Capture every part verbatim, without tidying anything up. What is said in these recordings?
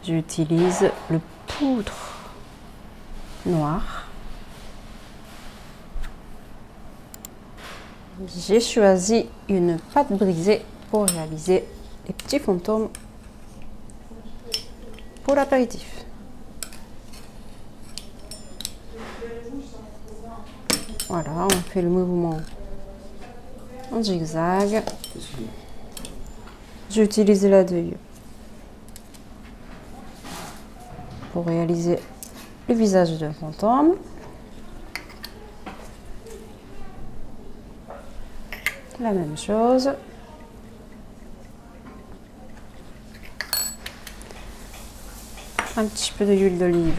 J'utilise le poudre noire. J'ai choisi une pâte brisée pour réaliser les petits fantômes pour l'apéritif. Voilà, on fait le mouvement en zigzag. J'utilise la deuil pour réaliser le visage d'un fantôme. La même chose. Un petit peu d'huile d'olive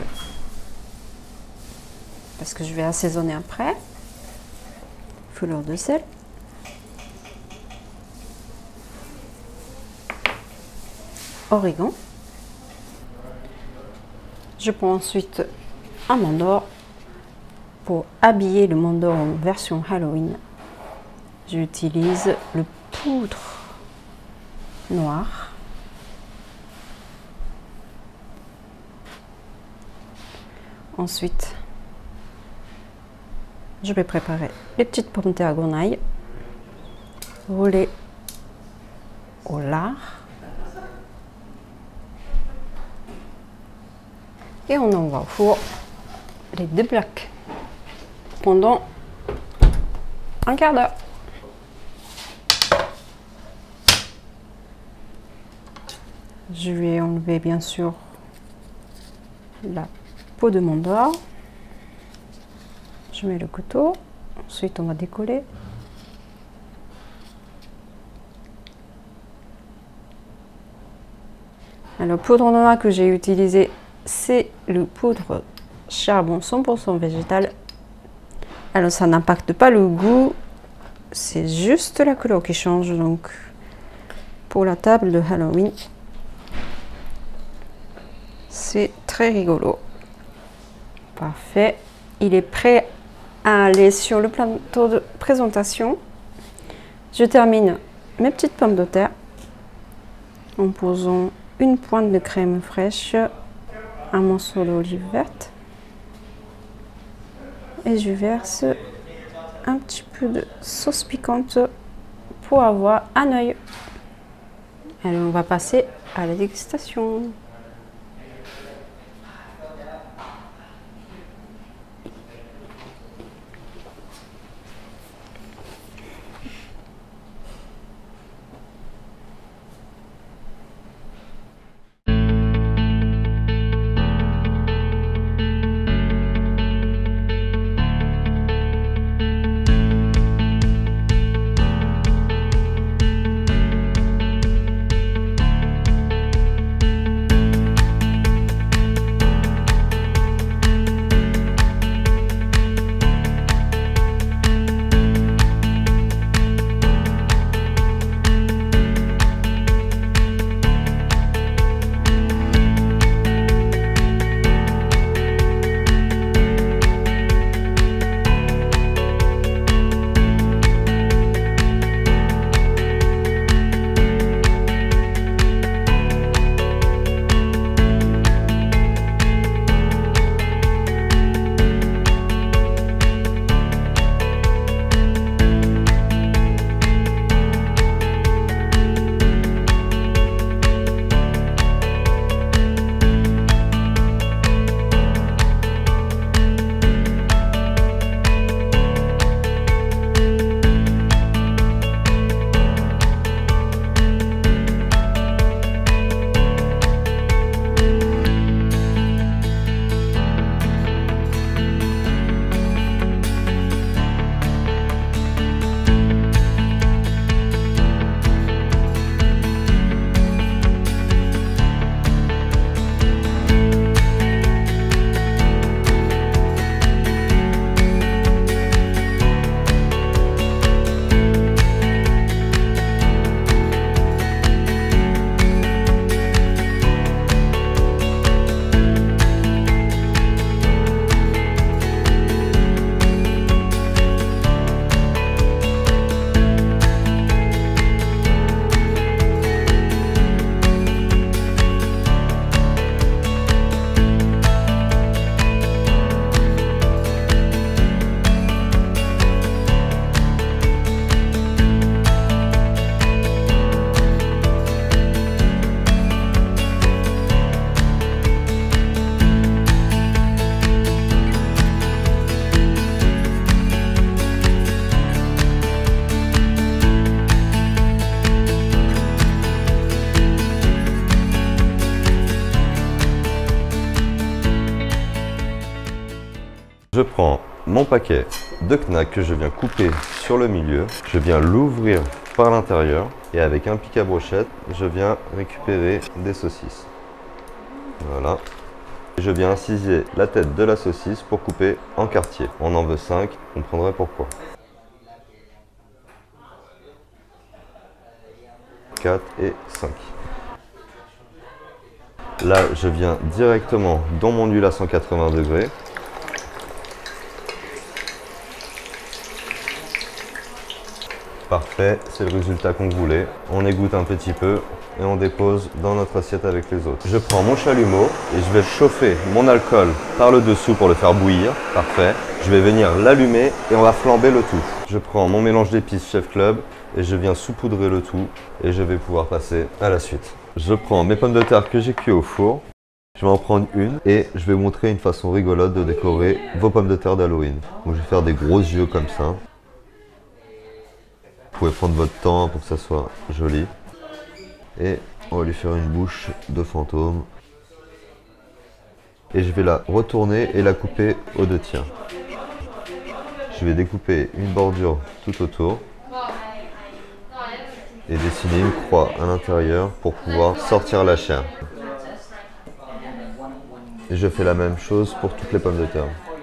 parce que je vais assaisonner après. Fleur de sel. Origan. Je prends ensuite un mandor pour habiller le mandor en version Halloween. J'utilise le poudre noire. Ensuite, je vais préparer les petites pommes de terre grenaille roulées au lard. Et on envoie au four les deux plaques pendant un quart d'heure. Je vais enlever bien sûr la peau de mandor. Je mets le couteau. Ensuite, on va décoller. Alors, poudre noire que j'ai utilisé, c'est le poudre charbon cent pour cent végétal. Alors, ça n'impacte pas le goût, c'est juste la couleur qui change. Donc, pour la table de Halloween, c'est très rigolo. Parfait. Il est prêt à aller sur le plateau de présentation. Je termine mes petites pommes de terre en posant une pointe de crème fraîche, un morceau d'olive verte et je verse un petit peu de sauce piquante pour avoir un œil. Alors on va passer à la dégustation. Je prends mon paquet de knack que je viens couper sur le milieu. Je viens l'ouvrir par l'intérieur et avec un pic à brochette, je viens récupérer des saucisses. Voilà. Je viens inciser la tête de la saucisse pour couper en quartier. On en veut cinq, vous comprendrez pourquoi. quatre et cinq. Là, je viens directement dans mon huile à cent quatre-vingts degrés. Parfait, c'est le résultat qu'on voulait. On égoutte un petit peu et on dépose dans notre assiette avec les autres. Je prends mon chalumeau et je vais chauffer mon alcool par le dessous pour le faire bouillir. Parfait. Je vais venir l'allumer et on va flamber le tout. Je prends mon mélange d'épices Chef Club et je viens saupoudrer le tout et je vais pouvoir passer à la suite. Je prends mes pommes de terre que j'ai cuit au four. Je vais en prendre une et je vais vous montrer une façon rigolote de décorer vos pommes de terre d'Halloween. Donc je vais faire des gros yeux comme ça. Vous pouvez prendre votre temps pour que ça soit joli. Et on va lui faire une bouche de fantôme. Et je vais la retourner et la couper aux deux tiers. Je vais découper une bordure tout autour. Et dessiner une croix à l'intérieur pour pouvoir sortir la chair. Et je fais la même chose pour toutes les pommes de terre.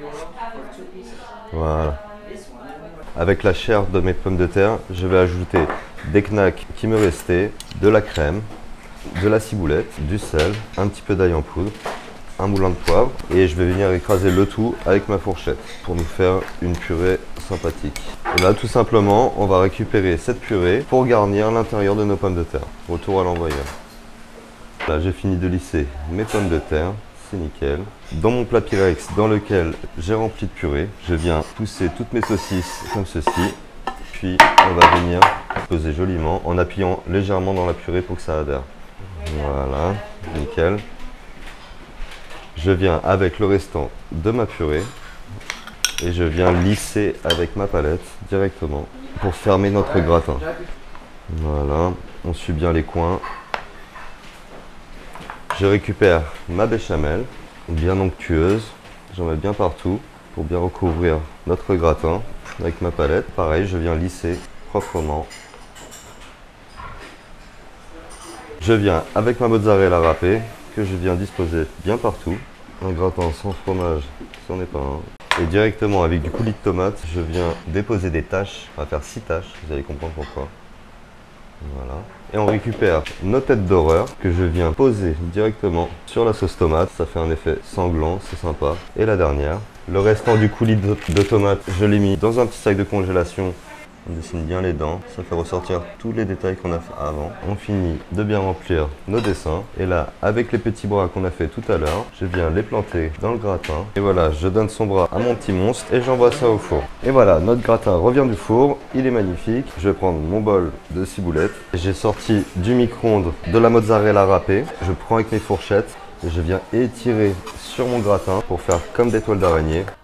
Voilà. Avec la chair de mes pommes de terre, je vais ajouter des knacks qui me restaient, de la crème, de la ciboulette, du sel, un petit peu d'ail en poudre, un moulin de poivre et je vais venir écraser le tout avec ma fourchette pour nous faire une purée sympathique. Et là, tout simplement, on va récupérer cette purée pour garnir l'intérieur de nos pommes de terre. Retour à l'envoyeur. Là, j'ai fini de lisser mes pommes de terre. C'est nickel. Dans mon plat Pyrex dans lequel j'ai rempli de purée, je viens pousser toutes mes saucisses comme ceci. Puis on va venir poser joliment en appuyant légèrement dans la purée pour que ça adhère. Voilà, nickel. Je viens avec le restant de ma purée et je viens lisser avec ma palette directement pour fermer notre gratin. Voilà, on suit bien les coins. Je récupère ma béchamel, bien onctueuse, j'en mets bien partout pour bien recouvrir notre gratin avec ma palette. Pareil, je viens lisser proprement. Je viens avec ma mozzarella râpée que je viens disposer bien partout. Un gratin sans fromage, c'en est pas un. Et directement avec du coulis de tomate, je viens déposer des taches. On va faire six taches, vous allez comprendre pourquoi. Voilà. Et on récupère nos têtes d'horreur que je viens poser directement sur la sauce tomate. Ça fait un effet sanglant, c'est sympa. Et la dernière, le restant du coulis de, de tomate, je l'ai mis dans un petit sac de congélation. On dessine bien les dents, ça fait ressortir tous les détails qu'on a fait avant. On finit de bien remplir nos dessins. Et là, avec les petits bras qu'on a fait tout à l'heure, je viens les planter dans le gratin. Et voilà, je donne son bras à mon petit monstre et j'envoie ça au four. Et voilà, notre gratin revient du four, il est magnifique. Je vais prendre mon bol de ciboulette. J'ai sorti du micro-ondes de la mozzarella râpée. Je prends avec mes fourchettes et je viens étirer sur mon gratin pour faire comme des toiles d'araignée.